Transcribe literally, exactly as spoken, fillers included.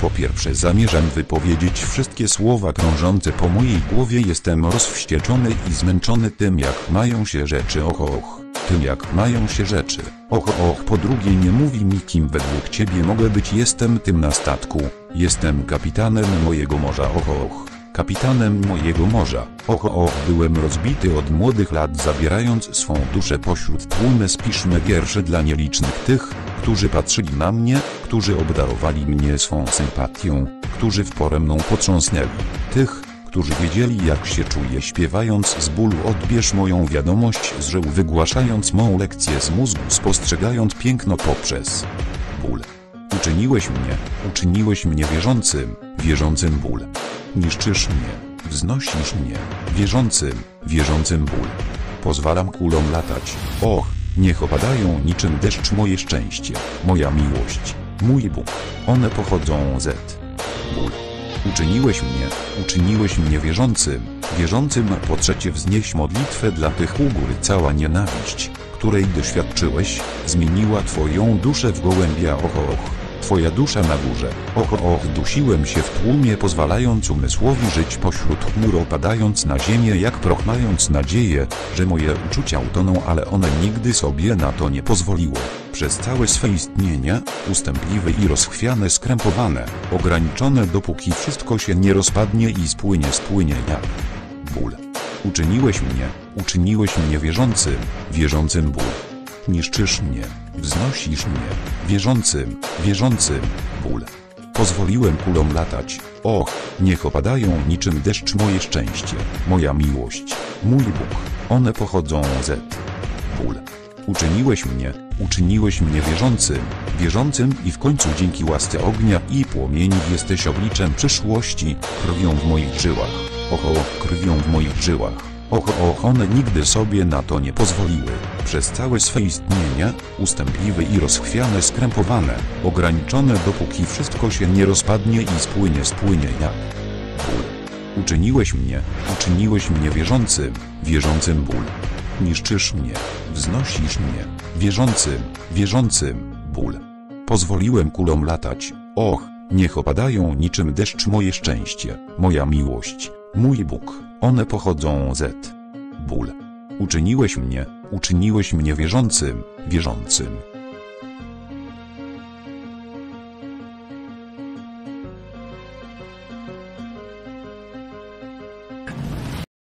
Po pierwsze, zamierzam wypowiedzieć wszystkie słowa krążące po mojej głowie. Jestem rozwścieczony i zmęczony tym, jak mają się rzeczy. Och, och. Tym, jak mają się rzeczy. Och, och. Po drugie, nie mówi mi, kim według ciebie mogę być. Jestem tym na statku. Jestem kapitanem mojego morza. Och, och. Kapitanem mojego morza. Och, och. Byłem rozbity od młodych lat, zabierając swą duszę pośród tłumy. Spiszmy wiersze dla nielicznych tych, którzy patrzyli na mnie, którzy obdarowali mnie swą sympatią, którzy w porę mną potrząsnęli. Tych, którzy wiedzieli, jak się czuję śpiewając z bólu. Odbierz moją wiadomość z żył, wygłaszając mą lekcję z mózgu, spostrzegając piękno poprzez ból. Uczyniłeś mnie, uczyniłeś mnie wierzącym, wierzącym ból. Niszczysz mnie, wznosisz mnie, wierzącym, wierzącym ból. Pozwalam kulom latać. Och, niech opadają niczym deszcz moje szczęście, moja miłość, mój Bóg. One pochodzą z ból. Uczyniłeś mnie, uczyniłeś mnie wierzącym, wierzącym. Po trzecie, wznieś modlitwę dla tych u góry. Cała nienawiść, której doświadczyłeś, zmieniła twoją duszę w gołębia. Och, och. Twoja dusza na górze. Och, och. Dusiłem się w tłumie, pozwalając umysłowi żyć pośród chmur, opadając na ziemię jak proch, mając nadzieję, że moje uczucia utoną, ale one nigdy sobie na to nie pozwoliły. Przez całe swe istnienie, ustępliwe i rozchwiane, skrępowane, ograniczone, dopóki wszystko się nie rozpadnie i spłynie, spłynie jak ból. Uczyniłeś mnie, uczyniłeś mnie wierzącym, wierzącym ból. Niszczysz mnie, wznosisz mnie, wierzącym, wierzącym ból. Pozwoliłem kulom latać. Och, niech opadają niczym deszcz moje szczęście, moja miłość, mój Bóg. One pochodzą z ból. Uczyniłeś mnie, uczyniłeś mnie wierzącym, wierzącym i w końcu dzięki łasce ognia i płomieni jesteś obliczem przyszłości, krwią w moich żyłach. Och, och, krwią w moich żyłach. Och, och, one nigdy sobie na to nie pozwoliły. Przez całe swe istnienie, ustępliwe i rozchwiane, skrępowane, ograniczone, dopóki wszystko się nie rozpadnie i spłynie, spłynie jak ból. Uczyniłeś mnie, uczyniłeś mnie wierzącym, wierzącym ból. Niszczysz mnie, wznosisz mnie, wierzącym, wierzącym ból. Pozwoliłem kulom latać. Och, niech opadają niczym deszcz moje szczęście, moja miłość, mój Bóg. One pochodzą z ból. Uczyniłeś mnie, uczyniłeś mnie wierzącym, wierzącym